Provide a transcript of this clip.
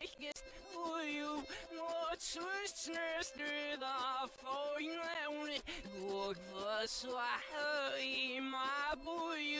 likest you. What swiftness through the falling land. Look for Swahili, my boy.